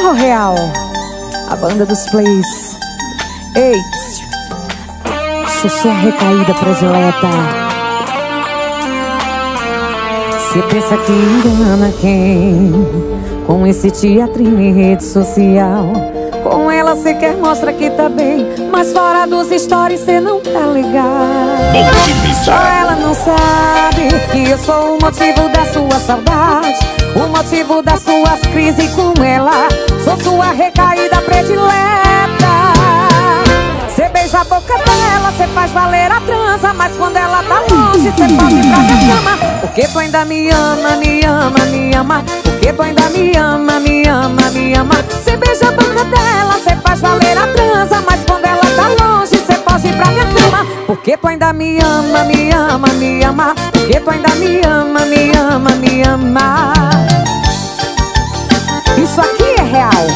Forró Real, a banda dos plays. Ei, sou sua recaída predileta. Cê pensa que engana quem? Com esse teatrinho em rede social. Com ela cê quer mostrar que tá bem, mas fora dos stories cê não tá legal. Só ela não sabe que eu sou o motivo da sua saudade, o motivo das suas crises com ela. Sou sua recaída predileta. Cê beija a boca dela, cê faz valer a transa, mas quando ela tá longe cê pode ir pra minha cama. Porque tu ainda me ama, me ama, me ama. Porque tu ainda me ama, me ama, me ama. Cê beija a boca dela, cê faz valer a transa, mas quando ela tá longe cê pode ir pra minha cama. Porque tu ainda me ama, me ama, me ama. Porque tu ainda me ama, me ama, me ama. Isso aqui é real.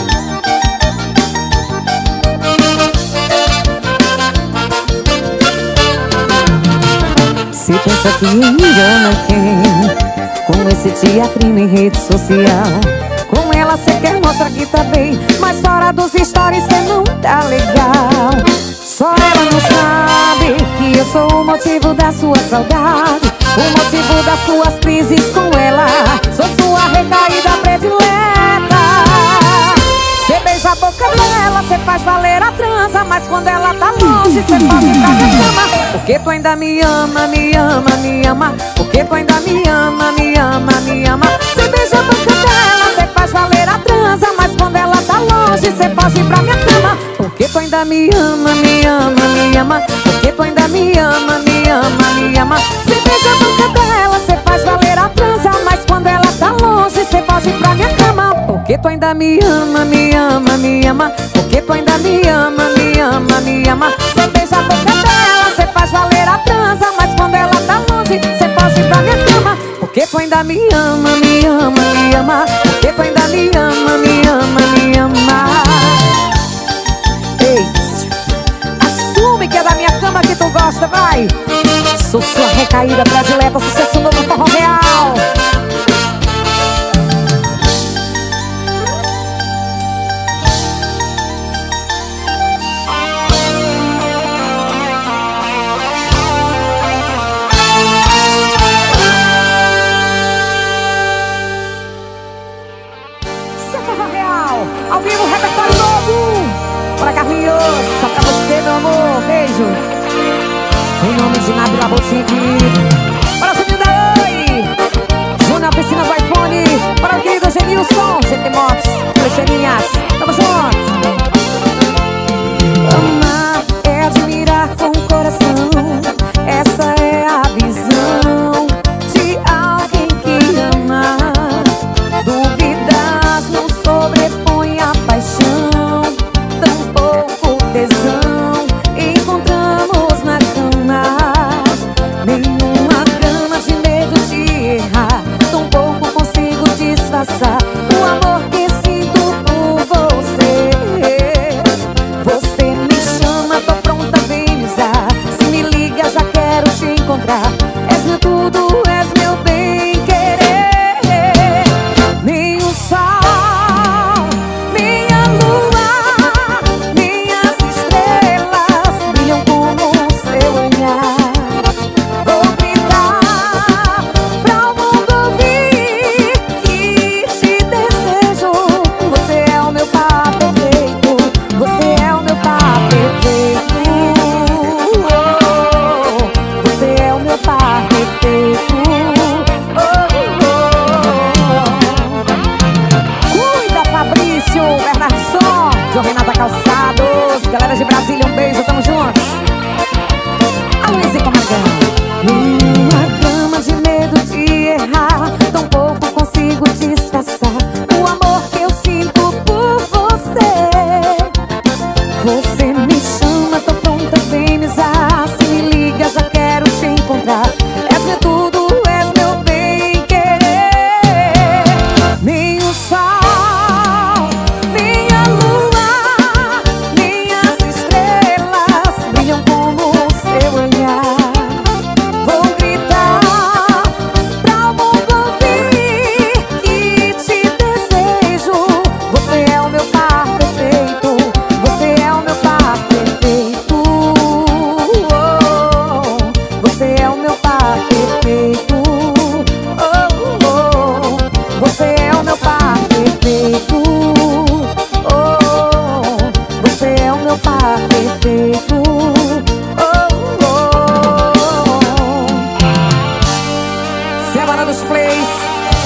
Cê pensa que engana quem? Com esse teatrinho em rede social. Com ela cê quer mostrar que tá bem, mas fora dos stories cê não tá legal. Só ela não sabe que eu sou o motivo da sua saudade, o motivo das suas crises com ela. Sou sua recaída predileta. Cê beija a boca dela, cê faz valer a transa, mas quando ela tá longe cê pode ir pra minha cama. Porque tu ainda me ama, me ama, me ama. Porque tu ainda me ama, me ama, me ama. Cê beija a boca dela, cê faz valer a transa, mas quando ela tá longe cê pode ir pra minha cama. Porque tu ainda me ama, me ama, me ama. Porque tu ainda me ama, me ama, me ama. Cê beija a boca dela, cê faz valer a transa, mas quando ela tá longe cê pode ir pra minha cama. Porque tu ainda me ama, me ama, me ama. Porque tu ainda me ama, me ama, me ama. Cê beija a boca dela, cê faz valer a transa, mas quando ela tá longe cê pode ir pra minha cama. Porque tu ainda me ama, me ama, me ama. Porque tu ainda me ama, me ama, me ama. Ei, assume que é da minha cama que tu gosta, vai. Sou sua recaída predileta, sucesso novo Forró Real. Ao vivo, repertório novo para Carlinhos, só pra você, meu amor, beijo. Em nome de Nabila Boutique, para o Juninho da Oi, Júnior Oficina do iPhone, para o querido Genilson, GT Motos, Flecheirinhas, tamo juntos. Amar é admirar com o coração, essa é a visão de alguém que ama. Duvidas não sobrepõe a paixão, tampouco tesão encontramos na cama. Nenhuma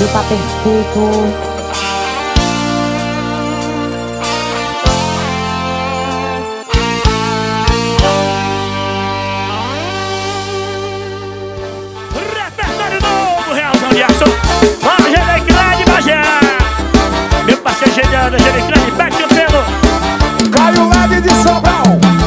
Brasil tá perfeito. Repertório novo, Realzão de Aço. Vamos, Gelecrã de Bagé. Meu parceiro genial, Gelecrã de Pet Pelo. Caio Led de Sobral.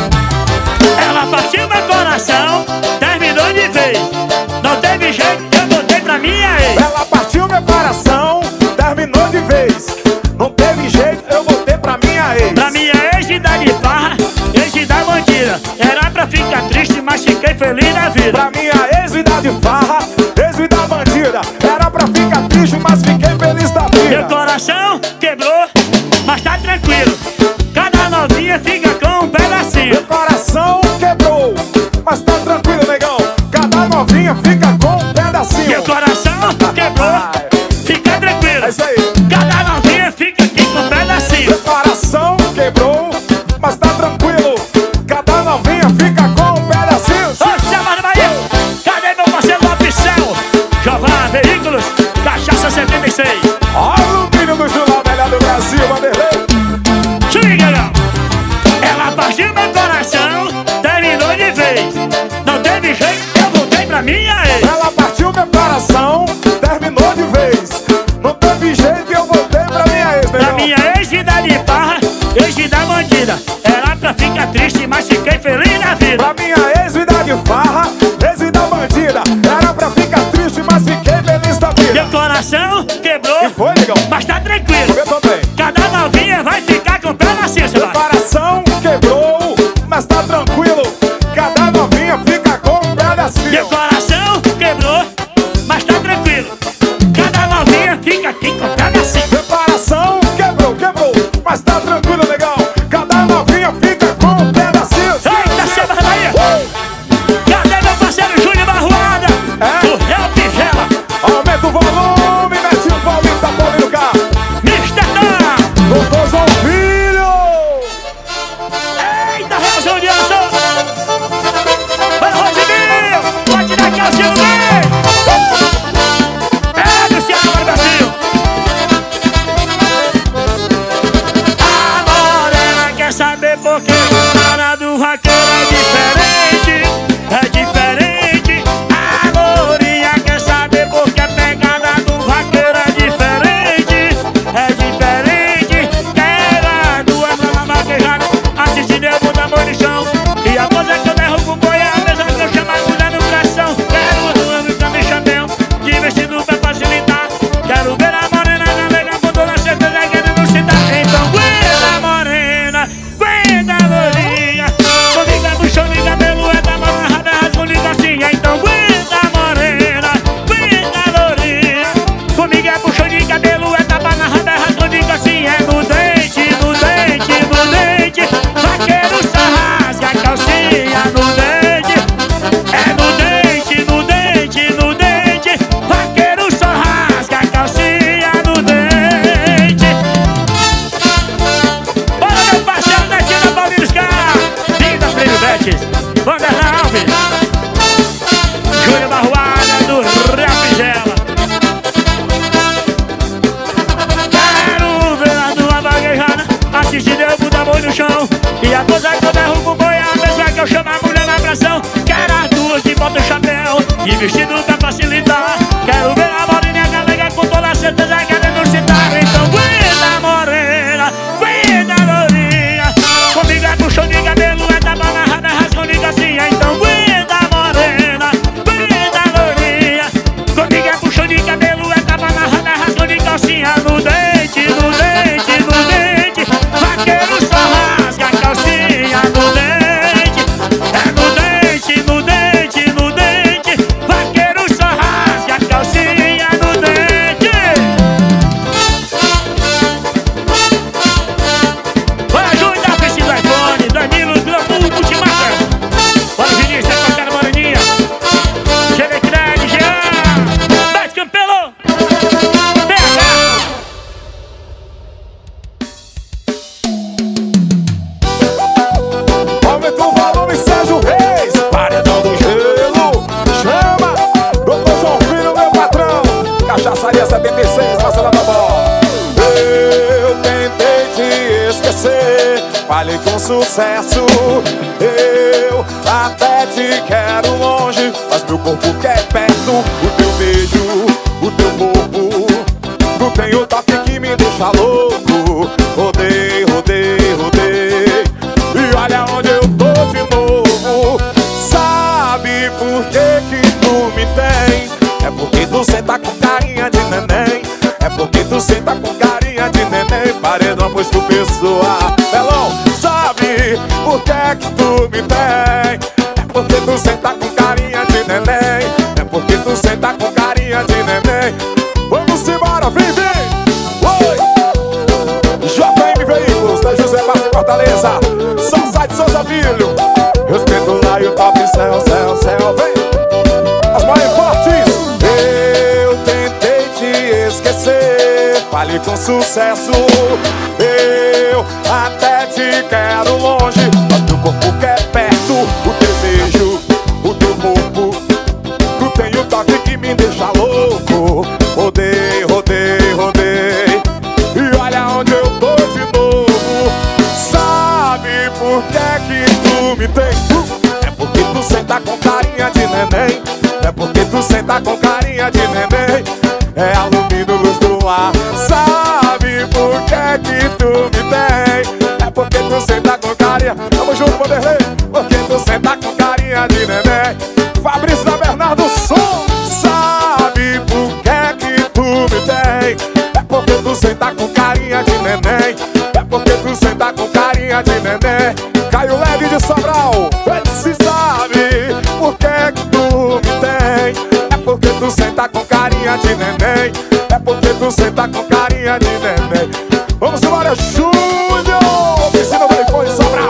Ela partiu meu coração, terminou de vez. Não teve jeito, eu voltei pra minha ex. Ela partiu meu coração, terminou de vez. Não teve jeito, eu voltei pra minha ex. Pra minha ex de dar de farra, ex de dar bandida. Era pra ficar triste, mas fiquei feliz na vida. Pra minha ex vida de farra, ex vida bandida. Era pra ficar triste, mas fiquei feliz da vida. Meu coração quebrou, mas tá tranquilo. Cada novinha fica com um pedacinho. Meu coração quebrou, mas tá tranquilo, negão. Cada novinha fica com um pedacinho. Meu coração quebrou, fica tranquilo. É isso aí. Cada novinha fica aqui com um pedacinho. Meu coração quebrou, mas tá tranquilo. Cada novinha fica com um pedacinho. Ô, Samara Bahia, cadê meu parceiro Lopicel? Jovan Veículos, Cachaça 76. Alumínio do Julão, melhor do Brasil, Vanderlei. Chega, não. Ela partiu meu coração, terminou de vez. Não teve jeito, eu voltei pra minha ex. Ela partiu meu coração, terminou de vez. Não teve jeito, eu voltei pra minha ex, Pra negão. minha ex de dar de farra, ex de dar bandida. Era pra ficar triste, mas fiquei feliz na vida. Pra minha ex vida de farra, ex vida bandida. Era pra ficar triste, mas fiquei feliz da vida. Meu coração quebrou, E foi, negão? mas tá tranquilo. Eu também. Cada novinha vai ficar com o pedacinho, Meu Samara. coração quebrou, mas tá tranquilo. Cada novinha fica com um Meu pedacinho. coração quebrou, mas tá tranquilo. Cada novinha fica aqui com o pedacinho. Meu coração quebrou, mas tá tranquilo, negão. Cada novinha fica com um pedacinho. Eita, Samara Bahia! Cadê meu parceiro Júnior Barruada? É? O Real Pigela, Aumenta o volume, mete o Paulinho, tá polindo cá. Mr. Dan. Doutor João Filho. Eita, Realzão de Aço! Vai, Rosimiro! Pode dar calcinha no meio! É, Luciano, Brasil! A morena quer saber por que a cara do vaqueiro é diferente. É diferente. A lourinha quer saber por que a pegada do vaqueiro é diferente. É diferente. Quero duas pra vaquejada, assistindo eu vou dar boi no chão. E a coisa que eu derrubo o boi é a mesma que eu chamo a mulher no coração. Quero duas pra me chapéu, de vestido pra facilitar. Quero ver a morena navega com toda certeza querendo se dar. Então aguenta, morena, aguenta, lourinha. Comigo é buchão de cabelo, é da mão na raba, é rasgo de calcinha. Então aguenta, morena, aguenta, lourinha. Comigo é buchão de cabelo, é tapa na raba, é rasgo de calcinha. É no dente, no dente, no dente. Vaqueiro só rasga a calcinha no dente. É no dente, no dente, no dente. Vaqueiro só rasga a calcinha no dente. Bora, meu parceiro, Netinho Paulinho Scar. Linda Prêmio Betis, Vanderlei Alves, Júnior Barruada do Rapigela. Quero ver a tua vaguejada, assistindo eu vou dar boi no chão. E a coisa que eu derrubo o boi é a mesma que eu chamo a mulher na pressão. Quero as duas que botam chapéu e vestido pra facilitar. Quero ver a moreninha galega com toda certeza querendo se dar. Então aguenta, morena, aguenta, lourinha. Comigo é puxão de cabelo, é tapa na raba, é rasgão de calcinha. Então aguenta, morena, aguenta, lourinha. Comigo é puxão de cabelo, é tapa na raba, é rasgão de calcinha. No dente, no dente, no dente. Vaqueiro só rasga a calcinha no dente. É no dente, no dente, no dente. Vaqueiro só rasga. 76, Marcela Babó. Eu tentei te esquecer, falhei com sucesso. Eu até te quero longe, mas meu corpo quer perto. O teu beijo, o teu corpo, não tem o toque que me deixa louco. Rodei, rodei, rodei, e olha onde eu tô de novo. Sabe por que tu me tem? É porque tu senta com carinha de neném. É porque tu senta com carinha de neném. Paredão, pois tu pessoa. Melão, sabe por que tu me tem? É porque tu senta com carinha de neném. É porque tu senta com carinha de neném. Vamos embora, vem, vem! Oi! JM Veículos, da José Márcio Fortaleza. Só sai de Souza Filho. Respeito lá e o top, céu, céu, céu, vem! As mais fortes. Eu tentei te esquecer, falhei com sucesso. Eu até te quero longe, mas teu corpo quer perto. O teu beijo, o teu corpo, tu tem o toque que me deixa louco. Rodei, rodei, rodei, e olha onde eu tô de novo. Sabe por que tu me tem? É porque tu senta com carinha de neném. É porque tu senta com carinha de neném. É alumínio, luz do ar. Sabe por que tu me tem? É porque tu senta com carinha. Tamo junto, Vanderlei. Porque tu senta com carinha de neném. Fabrício da Bernardo Som. Sabe por que tu me tem? É porque tu senta com carinha de neném. É porque tu senta com carinha de neném. Caio Leve de Sobral. Se sabe por que tu me tem? É porque tu senta com carinha de neném. É porque tu senta com carinha de neném. Vamos embora, Júnior! Oficina do iPhone Sobral.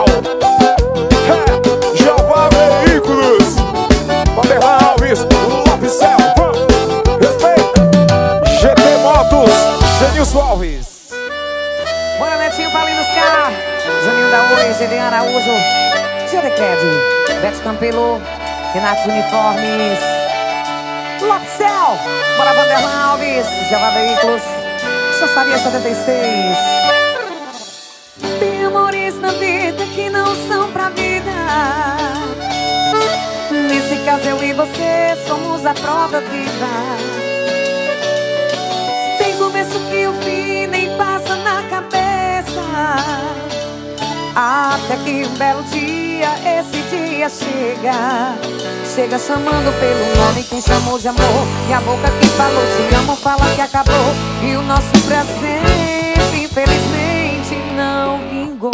É, Javá Veículos. Vanderlan Alves, Lopes Selva. Respeita. GT Motos, Genilson Alves. Bora, Netinho, Paulinho Scar, Juninho da Oi, Gede Araújo, Gerecred, Bete Campelo, Renato Uniformes, Lopcel, bora, Vanderlan Alves, Javá Veículos, Chaçaria 76. Tem amores na vida que não são pra vida. Nesse caso eu e você somos a prova viva. Tem começo que o fim nem passa na cabeça. Até que um belo dia, esse dia chega. Chega chamando pelo nome, quem chamou de amor. E a boca que falou te amo fala que acabou. E o nosso presente, infelizmente, não vingou.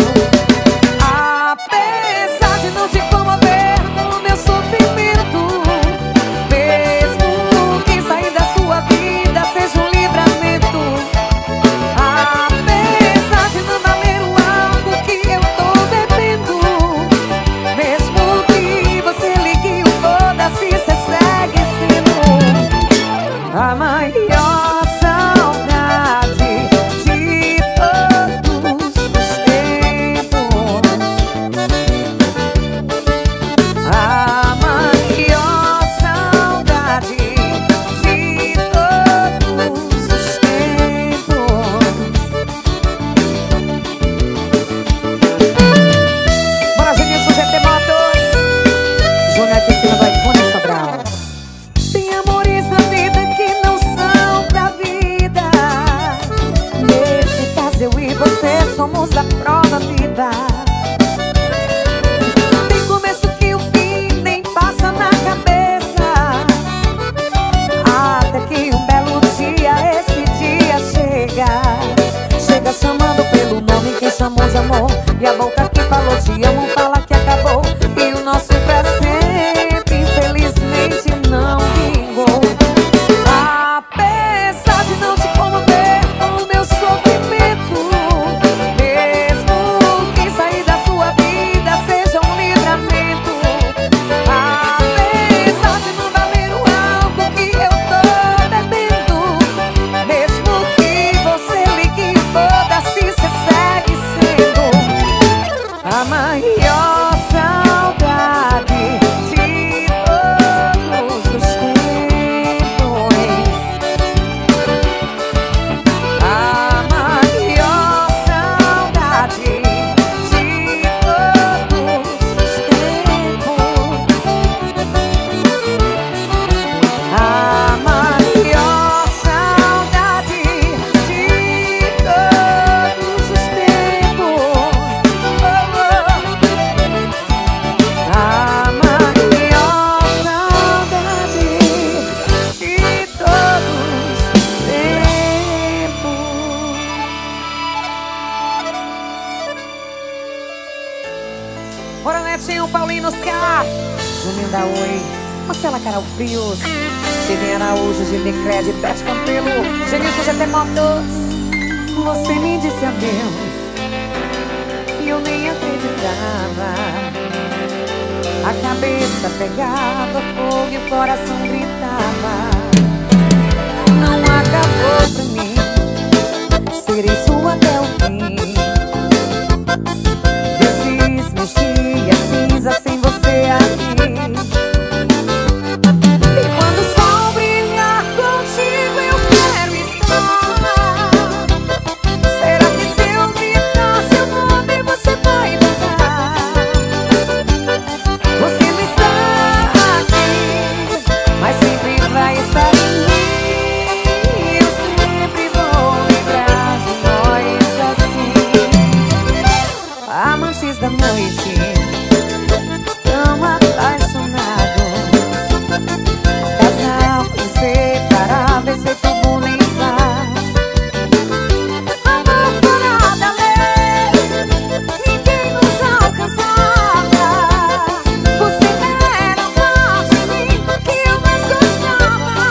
Apesar de não te comover com o meu sofrimento, mesmo quem sair da sua vida seja um livramento. Apesar de não valer o álcool que eu tô bebendo, mesmo que você ligue o foda-se, cê segue sendo a maior saudade de todos os tempos. A maior saudade de todos os tempos. Bora, Genilson, GT Motos, Júnior Oficina do iPhone Sobral. Tem amores na vida que não são pra vida. Nesse caso eu e você somos a prova viva. Tem começo que o fim nem passa na cabeça. Até que um belo dia, esse dia chega. Chega chamando pelo nome, quem chamou de amor. E a boca que falou te amo fala que acabou. E o nosso pra sempre, infelizmente, não vingou. Apesar de não te comover com o meu sofrimento, mesmo quem sair da sua vida seja um livramento. Apesar de não valer o álcool que eu tô bebendo, mesmo que você ligue e foda-se, cê segue sendo a maior Renatinho, Paulinho Oscar, Juninho da Oi, Marcela Carol Frios, Sidney Araújo, Gilde Cred, Pet Campelo, Genilson GT Motos. Você me disse adeus e eu nem acreditava. A cabeça pegava fogo e o coração gritava. Não acabou pra mim, serei sua até o fim. Desmexi a cinza sem você aqui. E quando o sol brilhar contigo eu quero estar. Será que se eu gritar seu nome você vai voltar? Você não está aqui, mas sempre vai estar em mim. Eu sempre vou lembrar de nós assim. Amantes da noite, tão apaixonados, casal inseparável, feito bonifar. Amor fora da lei, ninguém nos alcançava. Você era parte de mim que eu mais gostava.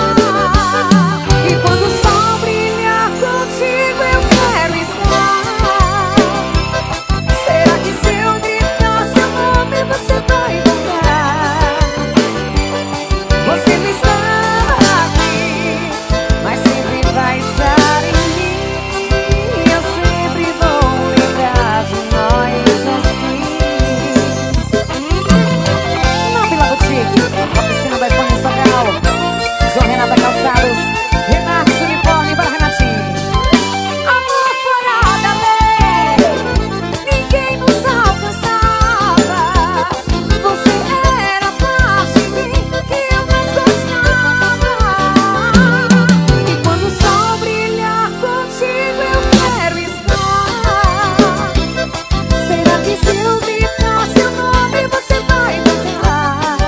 E quando o sol brilhar contigo eu quero estar. Será que se eu gritar seu nome você vai voltar? Você não está aqui, mas sempre vai estar em mim. Eu sempre vou lembrar de nós assim. Na Vila Boutique, oficina do iPhone Sobral, João Renata Calçados, Renato Uniforme para Renatinho. Amor fora da lei, ninguém nos alcançava. Você era parte de mim que eu mais gostava. E quando o sol brilhar contigo eu quero estar. Será que se eu gritar seu nome você vai voltar?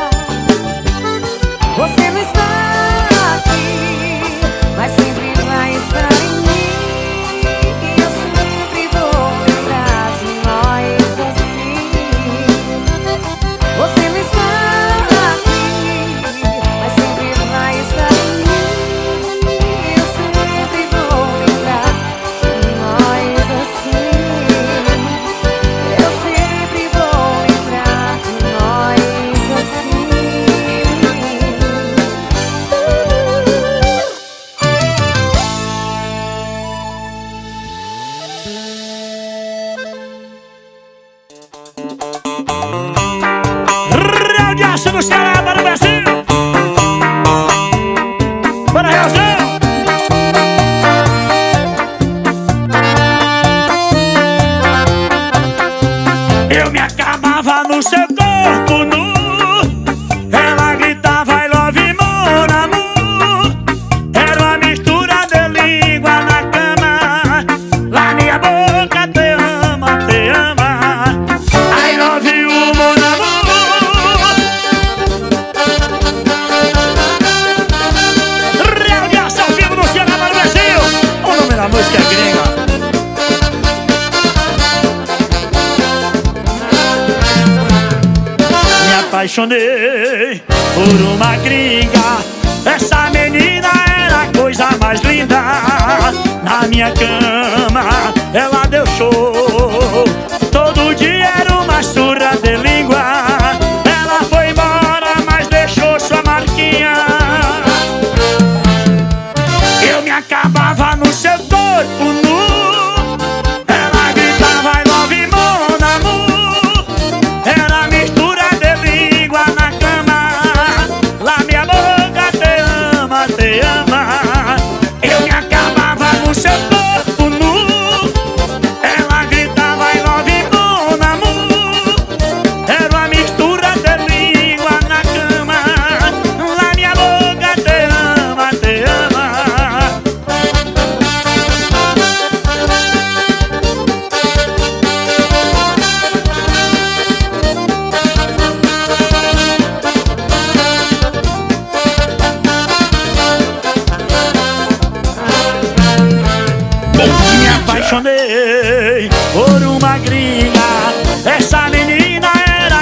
Você não está aqui, mas sempre vai estar em mim. E eu sempre vou lembrar de nós assim. Você não está aqui, mas sempre vai estar em mim. Eu sempre vou lembrar de nós assim. Eu sempre vou lembrar de nós assim. Real de aço no Ceará para o Brasil. Para a Realzão. Eu me acabava no seu corpo nu. Ela gritava I love mon amour. Era uma mistura de língua na cama. Lá minha boca te ama, te ama. I love you mon amour. Real de aço ao vivo no Ceará para o Brasil. O nome da música é gringa. Me apaixonei por uma gringa. Essa menina era a coisa mais linda. Na minha cama ela deu show. Todo dia era uma surra de língua. Ela foi embora, mas deixou sua marquinha. Eu me acabava no seu corpo nu. Ela gritava I love mon amour. Era mistura de língua na cama. Lá minha boca te ama, te ama. Eu me acabava no seu corpo nu. Ela gritava I love mon amour. Era uma mistura de língua na cama. Lá minha boca te ama, te ama. Me apaixonei por uma gringa. Essa menina era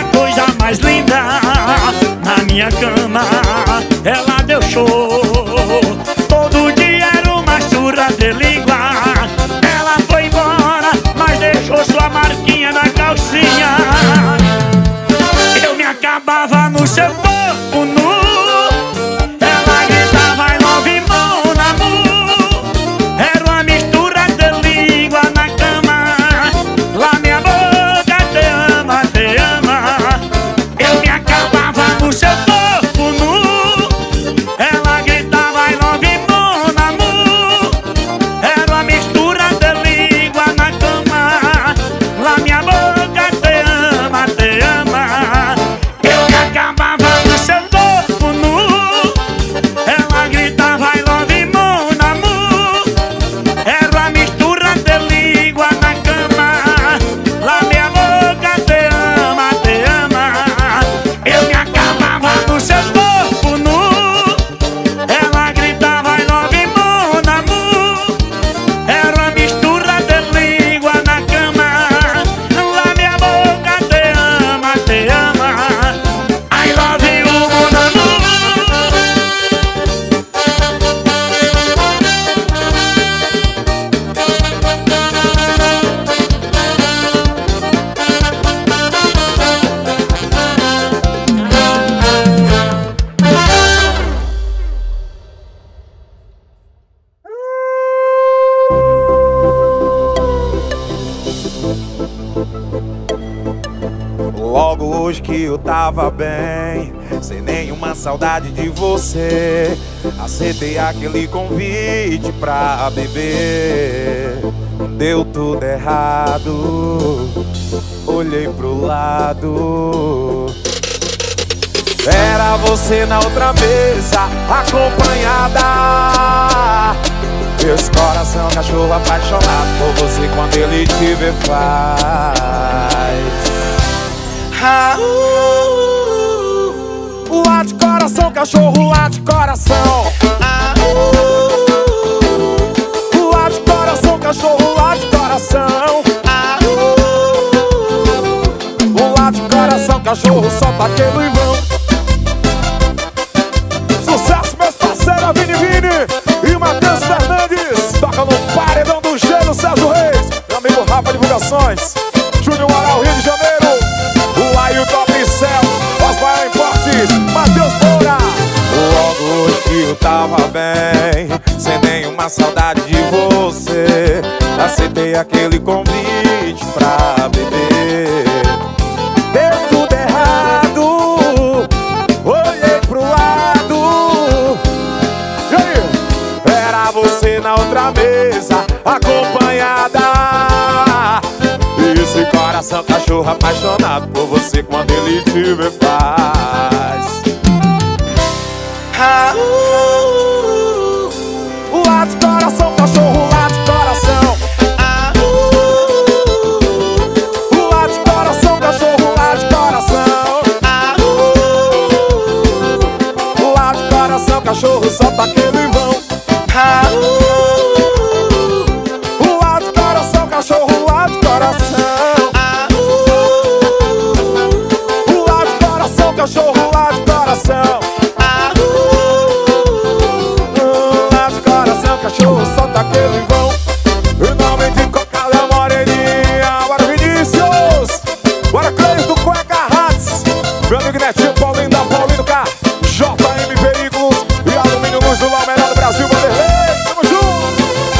mais linda na minha cama. Ela deu show, todo dia era uma surra de língua. Ela foi embora, mas deixou sua marquinha na calcinha. Eu me acabava no seu corpo nu. Ela gritava I love mon amour. Era uma mistura de língua na cama. Lá minha boca te ama, te ama. Eu me acabava no seu corpo nu. Ela gritava I love mon amour. Era uma mistura de língua na cama. Lá minha boca te ama, te ama. Eu me acabava no seu corpo nu. Ela gritava I love mon amour. Era uma mistura de língua na cama. Lá minha boca te ama, te ama. Eu me acabava no seu corpo nu. Ela gritava I love mon amour. Era uma mistura de língua na cama. Lá minha boca te ama, te ama. I love you, mon amour. Logo hoje que eu tava bem, sem nenhuma saudade de você, aceitei aquele convite pra beber. Deu tudo errado, olhei pro lado. Era você na outra mesa, acompanhada. Esse coração cachorro apaixonado por você, quando ele te vê faz. Lá de coração, cachorro, lá de coração. Lá de coração, cachorro, lá de coração. Lá de coração, cachorro, solta aquele vão. Sucesso, meus parceiros, Vini Vini e Matheus Fernandes. Toca no paredão do gelo, Sérgio Reis. Meu amigo Rafa Divulgações, Júnior Moral, Rio de Janeiro. Lá e o Top Cell, Osmar Importes, Matheus Moura. Logo hoje que eu tava bem, sem nenhuma saudade de você, aceitei aquele convite pra beber. Deu tudo errado, olhei pro lado. E aí? Era você na outra mesa, acompanhada. Esse coração cachorro apaixonado por você, quando ele te vê faz. Lá de coração, cachorro, lá de coração. Lá de coração, cachorro, lá de coração. Lá de coração, cachorro, solta aquele vão. Lá de coração, cachorro, lá de coração. Lá de coração, cachorro, lá de coração. Lá de coração, cachorro, solta aquele vão. E não me diga Calé Moreninha. Bora Vinícius, bora Cleis do Cueca Hats, meu amigo Netinho, Paulinho da Paulinho K, JM Veículos e Alumínio Luz do Lar, melhor do Brasil, Vanderlei. Tamo junto.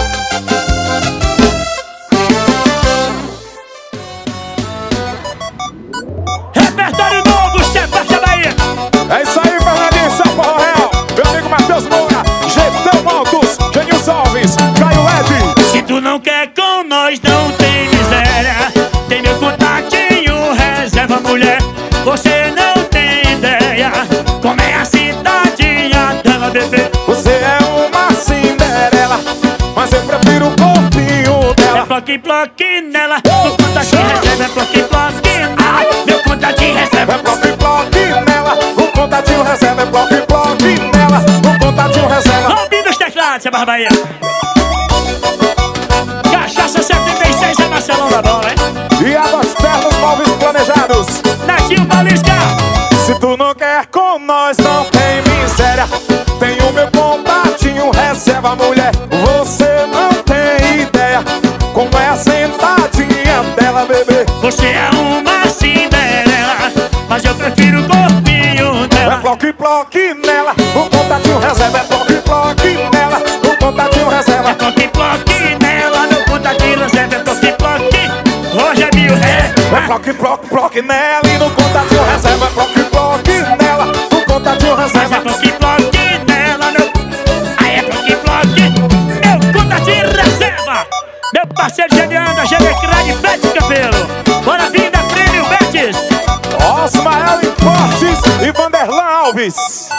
Repertório novo, Sebastião da Bahia. É isso aí, Fernandinho, São Paulo Real, meu amigo Matheus Moura, Getão Altos, Genilson Alves, Caio Ed. Se tu não quer com nós, não tem miséria. Tem meu contatinho, reserva mulher. Você não tem ideia como é a cidadinha dela, bebê. Você é uma Cinderela, mas eu prefiro o corpinho dela. É ploque nela, meu contatinho reserva é ploque nela. Meu contatinho reserva É ploque nela, o contatinho reserva é ploque nela, o contatinho reserva. ouvindo os teclados, Seba Bahia. Cachaça 76 é Marcelão da Bola, hein? E águas terras, móveis planejados. Netinho Paulista. com nós não tem miséria. Tenho meu contatinho, reserva, mulher, você não tem ideia como é a sentadinha dela, bebê. Você é uma Cinderela, mas eu prefiro o corpinho dela. É ploque nela, o contatinho reserva. É ploque nela, o contatinho reserva. É ploque nela, no contatinho reserva. É ploque, hoje é mil ré. É ploque nela e no contatinho reserva. É ploque nela, no contatinho reserva. É ploque nela, no... Aí é ploque, meu contatinho reserva. Meu parceiro Genianda, Gemecrade, Betis Cabelo. Bora vir da Prêmio Betis. Osmael Importes e Vanderlan Alves.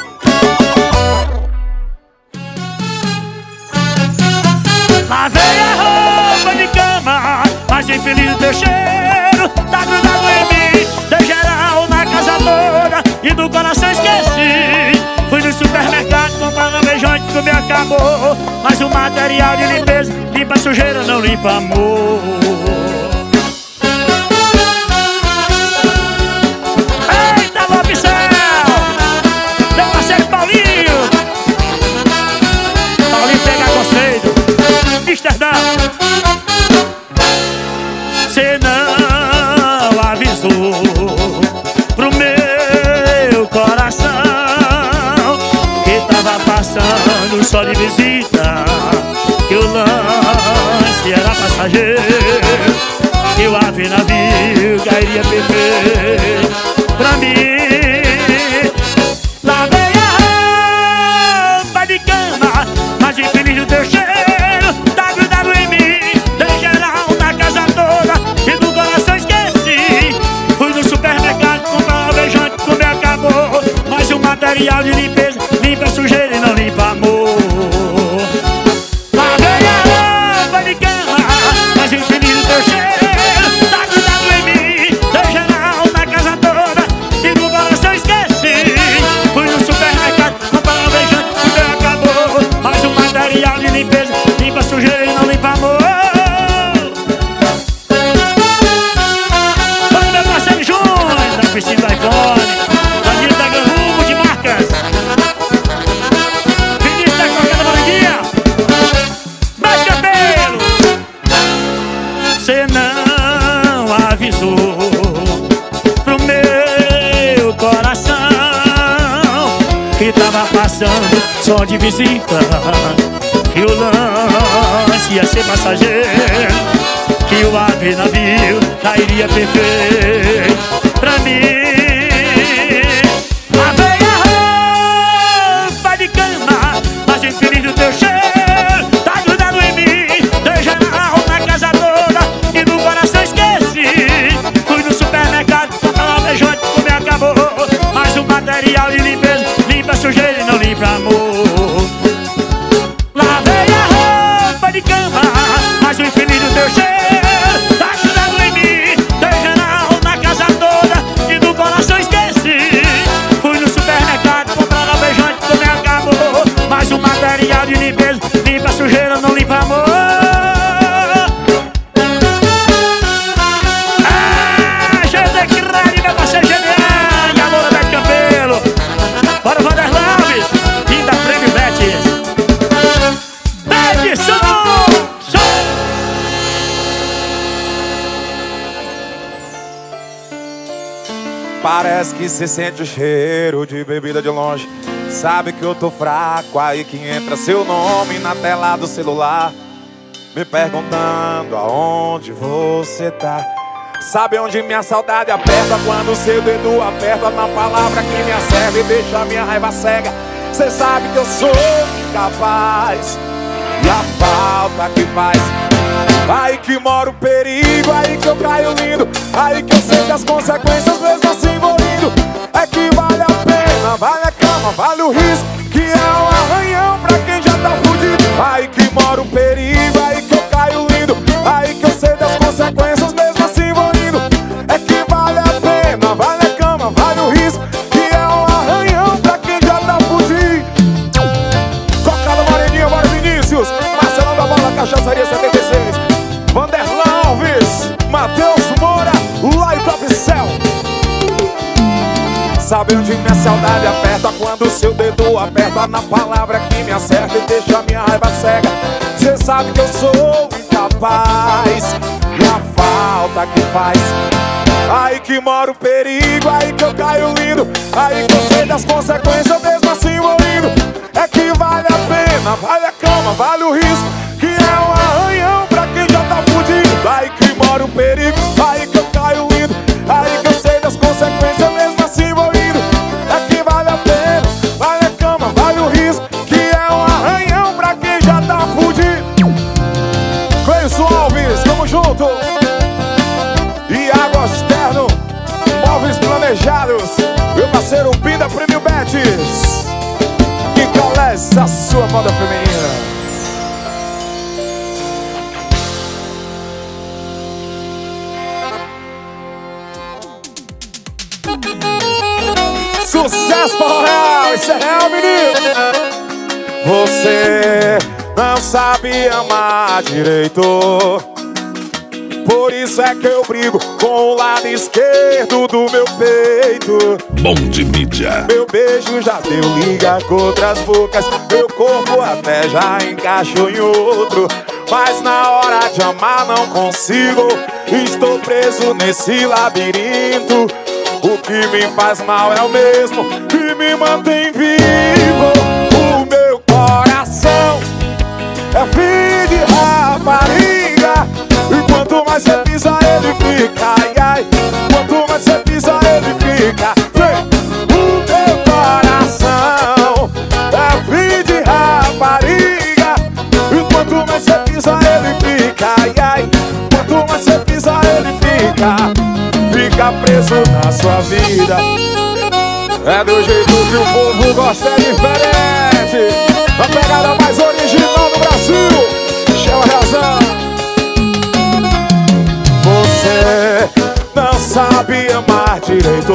Lavei a roupa de cama, mas infeliz teu cheiro tá grudado em mim. Dei geral na casa toda e do coração esqueci. Fui no supermercado comprar um beijão que me acabou, mas o material de limpeza limpa sujeira, não limpa amor. Eita, Lopicel! Meu parceiro Paulinho! Paulinho pega conceito, Amsterdã. Cê não avisou pro meu coração que tava passando só de visita, que o lance era passageiro, que o ave navio cairia perfeito pra mim. Lavei a roupa de cama, mas infeliz do teu cheiro tá grudado em mim. Dei geral na casa toda e do coração esqueci. Fui no supermercado comprar um beijão que me acabou, mas o material de limpeza limpa sujeira e não limpa amor. Lavei a roupa de cama, mas infeliz do teu cheiro tá grudado em mim. Dei geral na casa toda e do coração esqueci. Fui no supermercado comprar um beijão que me acabou, mas o material de limpeza limpa sujeira e não limpa amor. Olha meu parceiro Júnior da piscina do iPhone, Danilo da Garrubo de Marcas, Vinícius da Coca da Moranguinha, Betis Cabelo. Cê não avisou pro meu coração que tava passando só de visita, que o lance ia ser passageiro, que o ave navio cairia perfeito pra mim. Lavei a roupa de cama, mas infeliz do teu cheiro tá grudado em mim. Dei geral na casa toda e do coração esqueci. Fui no supermercado comprar um beijão que me acabou, mas o material de limpeza limpa sujeira e não limpa amor. Lavei a roupa de cama, mas o infeliz do teu cheiro tá grudado em mim. Dei geral na casa toda e do coração esqueci. Fui no supermercado comprar um beijão que me acabou, mas o material de limpeza limpa sujeira, não limpa amor. Gemecrade, meu parceiro Genial, e a Loura Betis Cabelo. Bora, Vanderlan Alves, fim da Prêmio Betis. Betis, som! Parece que cê sente o cheiro de bebida de longe. Sabe que eu tô fraco, aí que entra seu nome na tela do celular, me perguntando aonde você tá. Sabe onde minha saudade aperta, quando seu dedo aperta na palavra que me acerta e deixa a minha raiva cega. Cê sabe que eu sou incapaz e a falta que faz. Aí que mora o perigo, aí que eu caio lindo, aí que eu sei das consequências mesmo assim vou indo. É que vale a pena, vale a cama, vale o risco, que é um arranhão pra quem já tá fudido. Aí que mora o perigo, aí que eu caio lindo, aí que eu sei das consequências mesmo assim vou indo. É que vale a pena, vale a cama, vale o risco, que é um arranhão pra quem já tá fudido. Cocada Moreninha, bora Vinícius, Marcelão da Bola, Cachaçaria 76, Vanderlan Alves, Matheus Moura, Light of Cell. sabe onde minha saudade aperta, quando o seu dedo aperta na palavra que me acerta e deixa minha raiva cega. Cê sabe que eu sou incapaz e a falta que faz. Aí que mora o perigo, aí que eu caio lindo, aí que eu sei das consequências, mesmo assim vou indo. É que vale a pena, vale a cama, vale o risco, que é um arranhão pra quem já tá fudido. Aí que mora o perigo, aí que eu caio lindo, aí que eu sei das consequências, mesmo assim vou indo. É que vale a pena, vale a cama, vale o risco, que é um arranhão pra quem já tá fudido. Cleison Alves, tamo junto. Iago Externo, móveis planejados, meu parceiro Pinda Premium Bets, encalece a sua moda feminina. Sucesso para real, isso é real, menino. Você não sabe amar direito, por isso é que eu brigo com o lado esquerdo do meu peito. Bom de mídia. Meu beijo já deu liga com outras bocas, meu corpo até já encaixou em outro, mas na hora de amar não consigo. Estou preso nesse labirinto. O que me faz mal é o mesmo que me mantém vivo. O meu coração é filho de rapariga, e quanto mais você pisa ele fica, ai, ai. Quanto mais você pisa ele fica. O meu coração é filho de rapariga, e quanto mais você pisa ele fica, ai, ai. Quanto mais você pisa ele fica preso na sua vida. É do jeito que o povo gosta, é diferente. A pegada mais original do Brasil, Chama Razão. Você não sabe amar direito,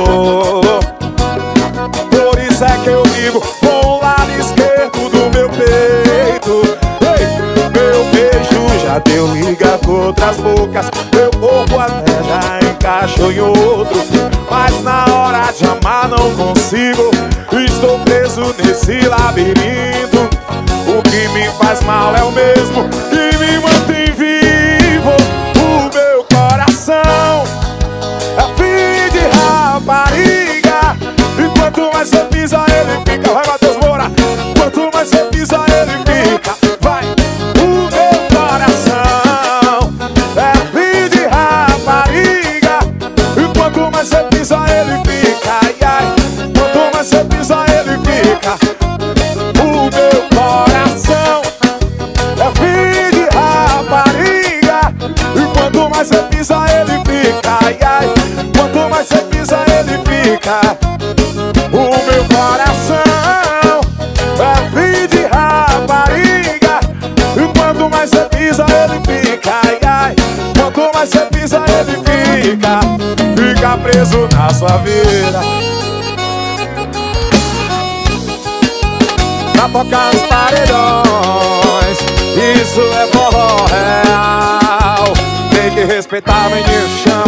por isso é que eu ligo com o lado esquerdo do meu peito. Ei, meu beijo já deu liga com outras bocas, meu corpo até já encaixou em outro, mas na hora de amar não consigo. Estou preso nesse labirinto. O que me faz mal é o mesmo que me mantém vivo. O meu coração é filho de rapariga, e quanto mais você pisa ele fica. Vai, Matheus Moura. Quanto mais você pisa ele fica. Vai. O meu coração é filho de rapariga, e quanto mais você pisa ele fica, ai, ai. Quanto mais você pisa ele fica. O meu coração é filho de rapariga, e quanto mais você pisa ele fica, ai, ai. Quanto mais você pisa ele fica. O meu coração é filho de rapariga, e quanto mais você pisa ele fica, ai, ai. Quanto mais você pisa ele fica preso na sua vida. Pra tocar nos paredões, isso é forró real. Tem que respeitar menino chão.